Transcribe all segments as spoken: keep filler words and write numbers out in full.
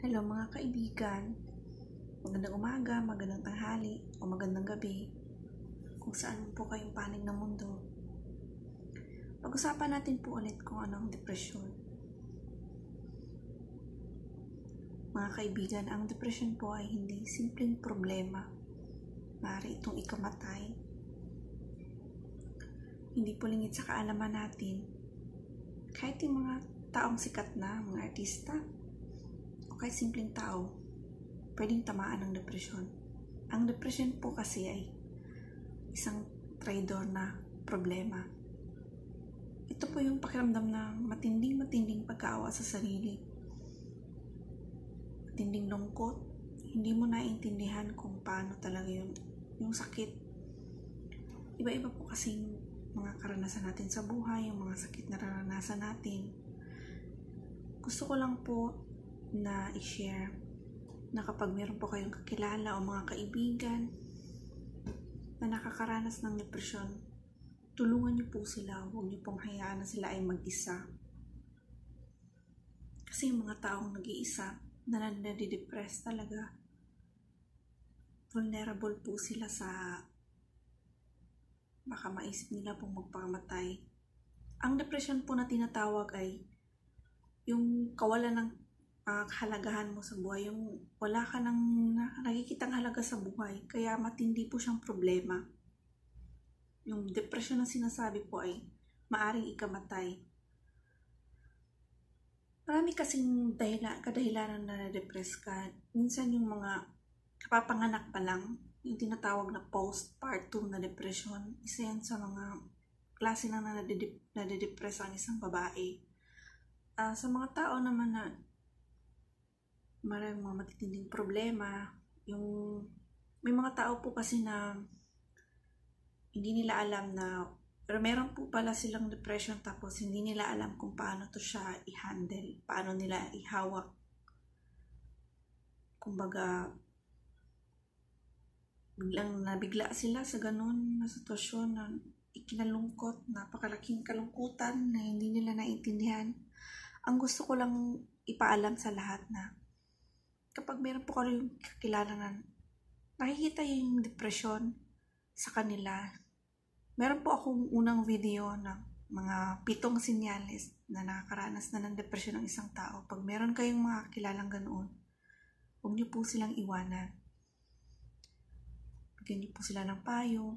Hello mga kaibigan, magandang umaga, magandang tanghali, o magandang gabi, kung saan po kayong panig ng mundo. Pag-usapan natin po ulit kung ano ang depresyon. Mga kaibigan, ang depression po ay hindi simpleng problema. Maaari itong ikamatay. Hindi po lingid sa kaalaman natin. Kahit yung mga taong sikat na, mga artista, o kahit simpleng tao, pwedeng tamaan ng depresyon. Ang depression po kasi ay isang traidor na problema. Ito po yung pakiramdam ng matinding-matinding pagkaawa sa sarili. Matinding lungkot, hindi mo naiintindihan kung paano talaga yun, yung sakit. Iba-iba po kasing mga karanasan natin sa buhay, yung mga sakit na naranasan natin. Gusto ko lang po na i-share na kapag meron po kayong kakilala o mga kaibigan na nakakaranas ng depresyon, tulungan niyo po sila. Huwag niyo pong hayaan na sila ay mag-isa. Kasi yung mga taong nag-iisa na nadidepress talaga, vulnerable po sila sa baka maisip nila pong magpakamatay. Ang depression po na tinatawag ay yung kawalan ng uh, kahalagahan mo sa buhay, yung wala ka nang nakikitang halaga sa buhay, kaya matindi po siyang problema. Yung depression na sinasabi po ay maaring ikamatay. Marami kasing dahilan, kadahilanan na na-depress ka. Minsan yung mga kapapanganak pa lang, yung tinatawag na postpartum na depression, isa yan sa mga klase na nade-depress ang isang babae. Uh, sa mga tao naman na maraming mga matitinding problema, yung may mga tao po kasi na hindi nila alam na, pero meron po pala silang depression tapos hindi nila alam kung paano to siya i-handle, paano nila ihawak. Kumbaga, biglang nabigla sila sa ganun na sitwasyon na ikinalungkot, napakalaking kalungkutan na hindi nila naintindihan. Ang gusto ko lang ipaalam sa lahat na kapag meron po kayong kakilala na nakikita yung depression sa kanila, meron po akong unang video ng mga pitong senyales na nakakaranas na ng depression ng isang tao. Pag meron kayong mga kakilalang ganoon, huwag niyo po silang iwanan. Bigyan niyo po sila ng payo.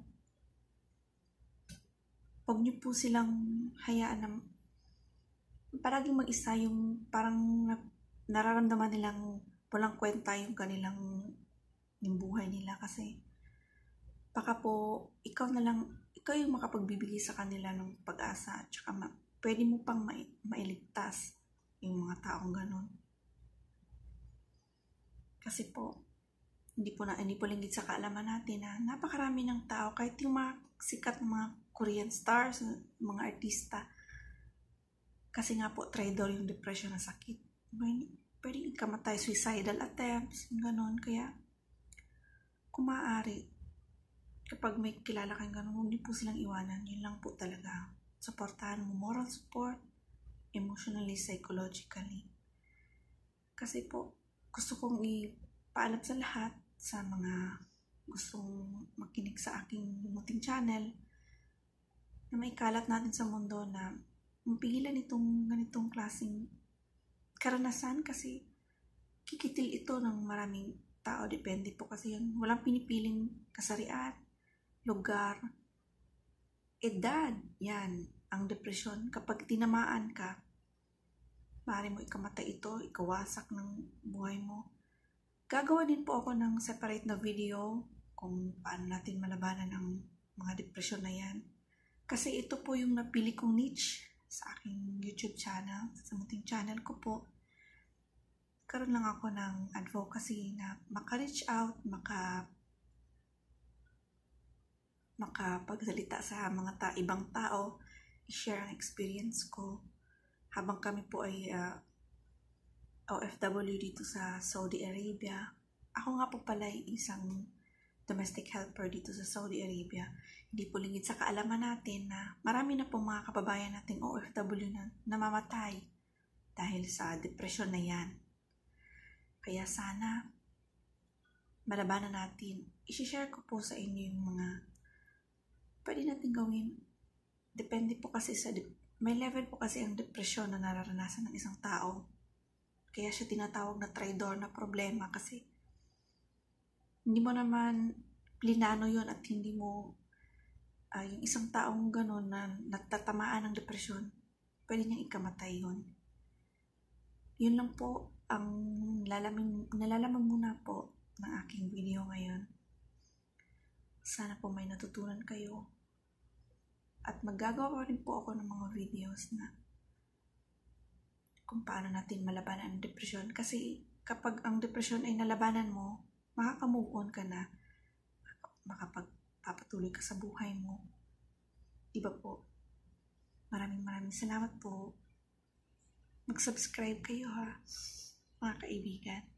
Huwag niyo po silang hayaan na paraging mag-isa, yung parang nararamdaman nilang walang kwenta yung kanilang yung buhay nila, kasi baka po ikaw na lang, ikaw yung makapagbibigay sa kanila ng pag-asa at saka ma, pwede mo pang ma, mailigtas yung mga taong ganun. Kasi po hindi po na hindi po linggit sa kaalaman natin na napakarami ng tao, kahit yung mga sikat na mga Korean stars, mga artista, kasi nga po traidor yung depression na sakit. Pwedeng ikamatay, suicidal attempts, gano'n. Kaya kung maaari, kapag may kilala kang gano'n, huwag niyo po silang iwanan. Yun lang po talaga. Supportahan mo, moral support, emotionally, psychologically. Kasi po, gusto kong ipaalam sa lahat, sa mga gustong makinig sa aking munting channel, na may kalat natin sa mundo na mapigilan itong ganitong klaseng karanasan, kasi kikitil ito ng maraming tao. Depende po kasi yun. Walang pinipiling kasarian, lugar, edad. Yan ang depresyon. Kapag tinamaan ka, maaari mo ikamatay ito, ikawasak ng buhay mo. Gagawa din po ako ng separate na video kung paano natin malabanan ang mga depresyon na yan. Kasi ito po yung napili kong niche sa aking YouTube channel, sa munting channel ko po. Karoon lang ako ng advocacy na maka-reach out, maka makapagsalita sa mga ta ibang tao, i-share ang experience ko habang kami po ay uh, O F W dito sa Saudi Arabia. Ako nga po pala ay isang domestic helper dito sa Saudi Arabia. Hindi po lingid sa kaalaman natin na marami na po mga kababayan nating O F W na namamatay dahil sa depression na yan. Kaya sana malabanan natin. I-share ko po sa inyo yung mga pwede natin gawin. Depende po kasi sa, may level po kasi ang depresyon na nararanasan ng isang tao. Kaya siya tinatawag na traidor na problema kasi hindi mo naman plinano yun at hindi mo, uh, yung isang taong gano'n na natatamaan ng depresyon, pwede niyang ikamatay yun. Yun lang po ang nalalaman, nalalaman muna po ng aking video ngayon. Sana po may natutunan kayo. At magagawa rin po ako ng mga videos na kung paano natin malabanan ang depresyon. Kasi kapag ang depresyon ay nalabanan mo, makaka-move on ka na, makapagpapatuloy ka sa buhay mo. Diba po? Maraming maraming salamat po. Mag-subscribe kayo ha, mga kaibigan.